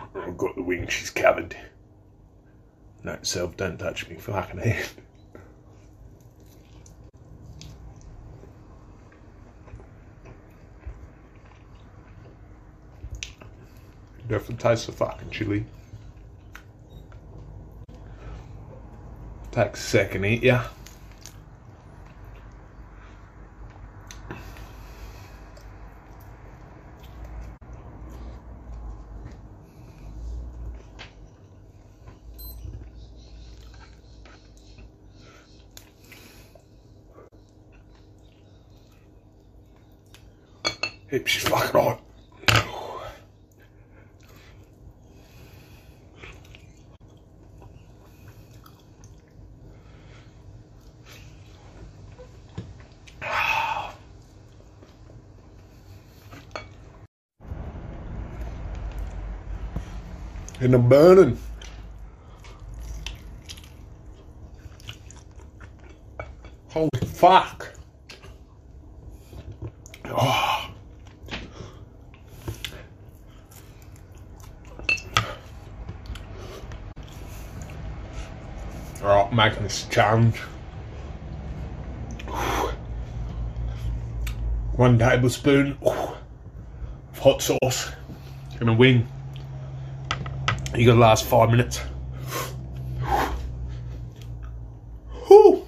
I've got the wing, she's covered. Note self, don't touch me, fucking hand. Definitely tastes the fucking chili. Takes a second, eat ya. She's fucking hot. And I'm burning. Holy fuck. Oh. Alright, making this a challenge. 1 tablespoon of hot sauce in a wing. You gotta last 5 minutes. Whew.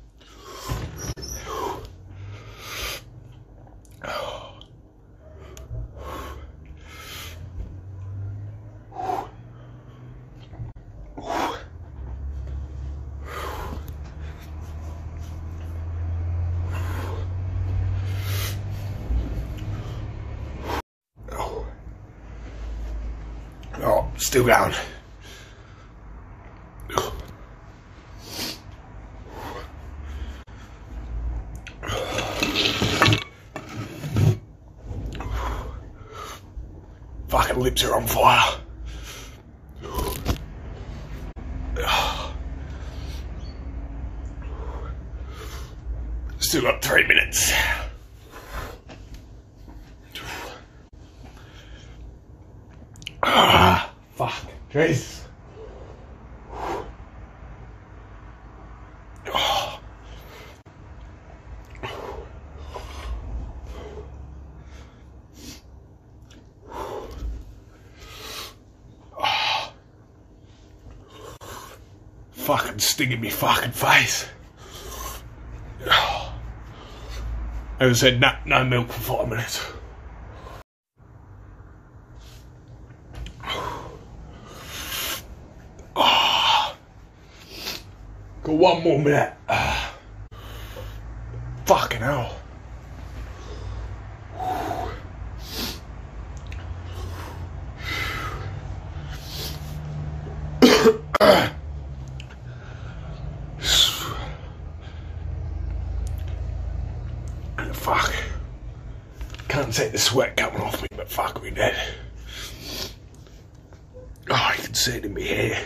Oh, still going. Fucking lips are on fire. Still got 3 minutes. Fuck. Jeez. Fucking stinging me fucking face. As I said, no milk for 5 minutes. Got 1 more minute. Fucking hell. Fuck. Can't take the sweat coming off me, but fuck me dead. Oh, I can see it in my hair.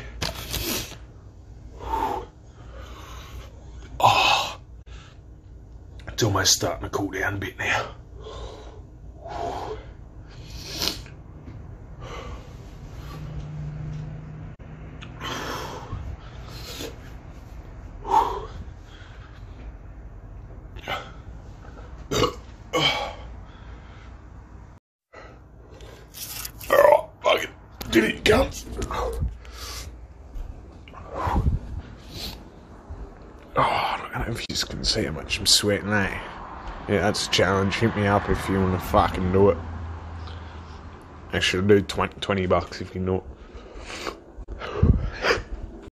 Oh, it's almost starting to cool down a bit now. Alright, fucking did it, cunts. I don't know if you just can see how much I'm sweating, eh? Yeah, that's a challenge. Hit me up if you want to fucking do it. Actually, I'll do $20 if you know it.